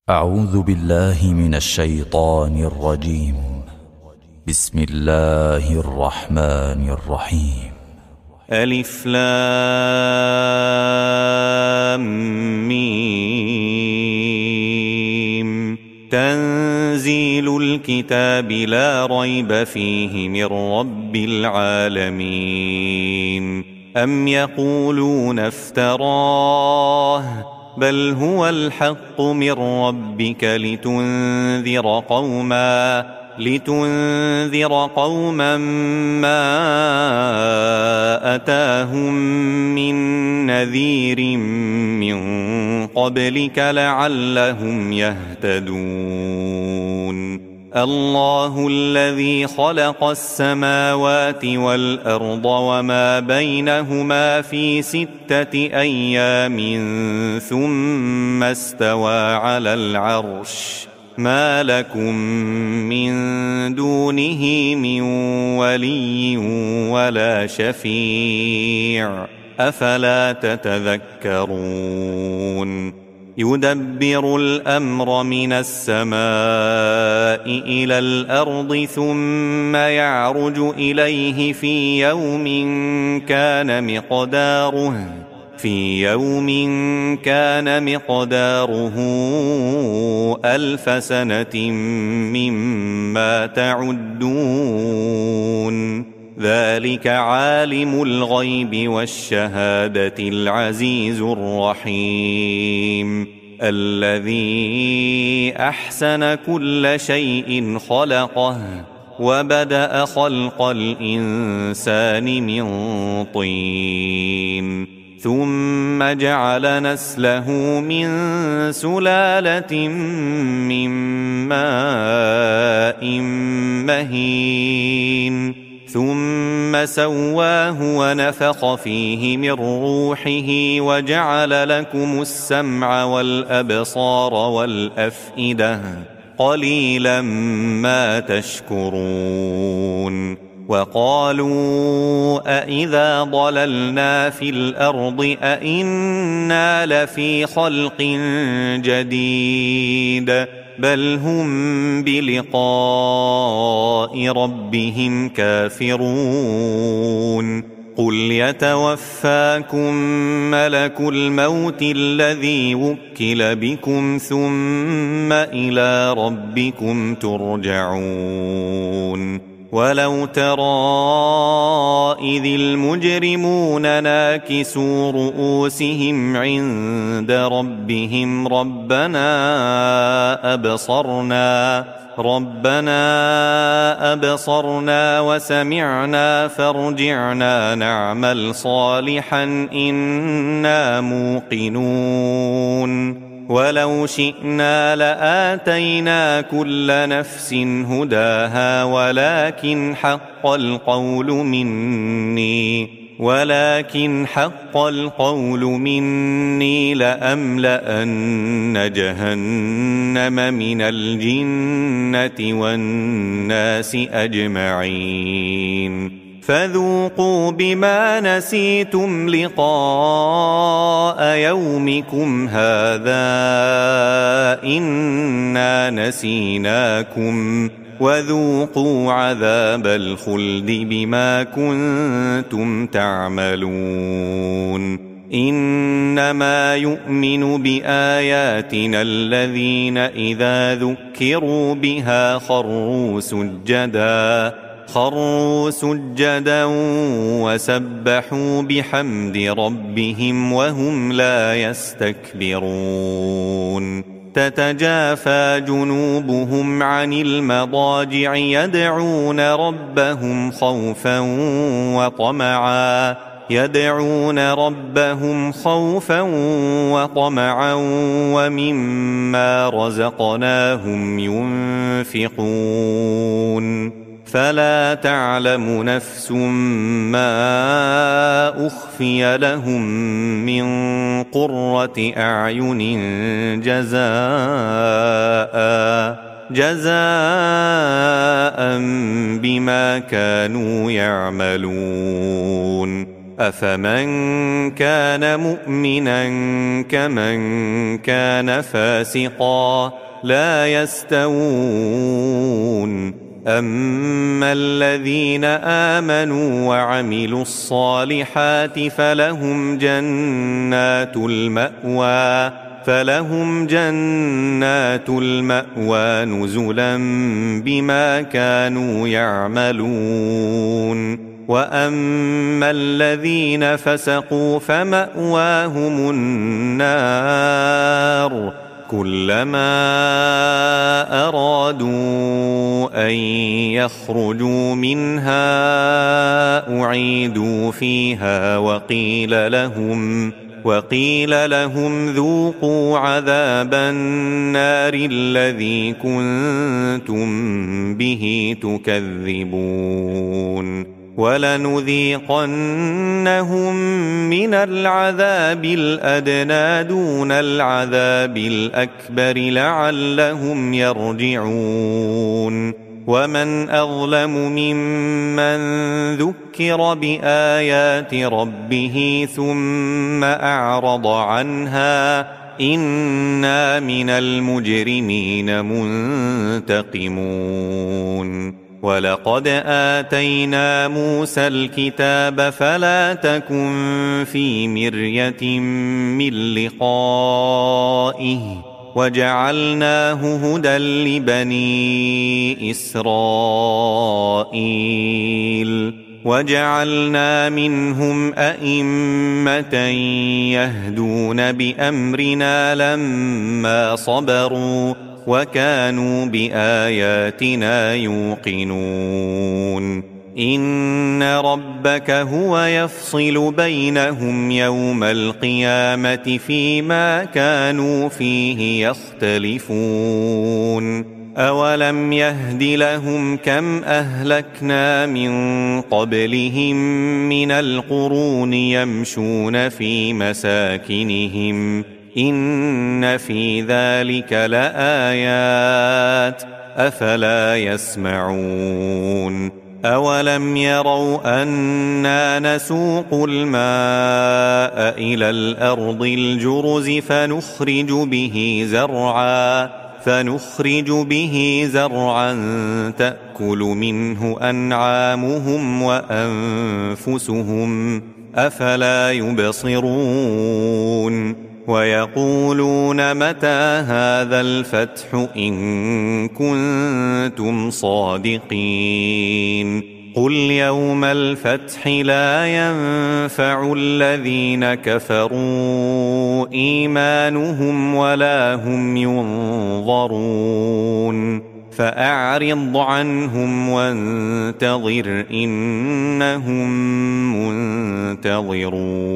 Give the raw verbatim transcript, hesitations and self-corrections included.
أعوذ بالله من الشيطان الرجيم. بسم الله الرحمن الرحيم. ألف لام ميم. تنزيل الكتاب لا ريب فيه من رب العالمين. أم يقولون افتراه بل هو الحق من ربك لتنذر قوما لتنذر قوما ما أتاهم من نذير من قبلك لعلهم يهتدون. الله الذي خلق السماوات والأرض وما بينهما في ستة أيام ثم استوى على العرش ما لكم من دونه من ولي ولا شفيع أفلا تتذكرون. يدبر الأمر من السماء إلى الأرض ثم يعرج إليه في يوم كان مقداره في يوم كان مقداره ألف سنة مما تعدون. ذلك عالم الغيب والشهادة العزيز الرحيم الذي أحسن كل شيء خلقه وبدأ خلق الإنسان من طين ثم جعل نسله من سلالة من ماء مهين ثم سواه ونفخ فيه من روحه وجعل لكم السمع والأبصار والأفئدة قليلا ما تشكرون. وقالوا أإذا ضللنا في الأرض أإنا لفي خلق جديد بل هم بلقاء ربهم كافرون. قل يتوفاكم ملك الموت الذي وكل بكم ثم إلى ربكم ترجعون. ولو ترى إذ المجرمون ناكسوا رؤوسهم عند ربهم ربنا أبصرنا ربنا أبصرنا وسمعنا فارجعنا نعمل صالحا إنا موقنون. ولو شئنا لآتينا كل نفس هداها ولكن حق القول مني ولكن حق القول مني لأملأن جهنم من الجنة والناس أجمعين. فذوقوا بما نسيتم لقاء يومكم هذا إنا نسيناكم وذوقوا عذاب الخلد بما كنتم تعملون. إنما يؤمن بآياتنا الذين إذا ذكروا بها خروا سجدا خروا سجدا وسبحوا بحمد ربهم وهم لا يستكبرون. تتجافى جنوبهم عن المضاجع يدعون ربهم خوفا وطمعا يدعون ربهم خوفا وطمعا ومما رزقناهم ينفقون. فلا تعلم نفس ما أخفي لهم من قرة أعين جزاء جزاء بما كانوا يعملون. أفمن كان مؤمنا كمن كان فاسقا لا يستوون أما الذين آمنوا وعملوا الصالحات فلهم جنات المأوى فلهم جنات المأوى نزلا بما كانوا يعملون وأما الذين فسقوا فمأواهم النار كلما أرادوا أن يخرجوا منها أعيدوا فيها وقيل لهم وقيل لهم ذوقوا عذاب النار الذي كنتم به تكذبون ولنذيقنهم من العذاب الأدنى دون العذاب الأكبر لعلهم يرجعون ومن أظلم ممن ذكر بآيات ربه ثم أعرض عنها إنا من المجرمين منتقمون ولقد آتينا موسى الكتاب فلا تكن في مرية من لقائه وجعلناه هدى لبني إسرائيل وجعلنا منهم أئمة يهدون بأمرنا لما صبروا وكانوا بآياتنا يوقنون إن ربك هو يفصل بينهم يوم القيامة فيما كانوا فيه يختلفون أولم يهد لهم كم أهلكنا من قبلهم من القرون يمشون في مساكنهم إن في ذلك لآيات أفلا يسمعون أولم يروا أنا نسوق الماء إلى الأرض الجرز فنخرج به زرعا فنخرج به زرعا تأكل منه أنعامهم وأنفسهم أفلا يبصرون ويقولون متى هذا الفتح إن كنتم صادقين قل يوم الفتح لا ينفع الذين كفروا إيمانهم ولا هم ينظرون فأعرض عنهم وانتظر إنهم منتظرون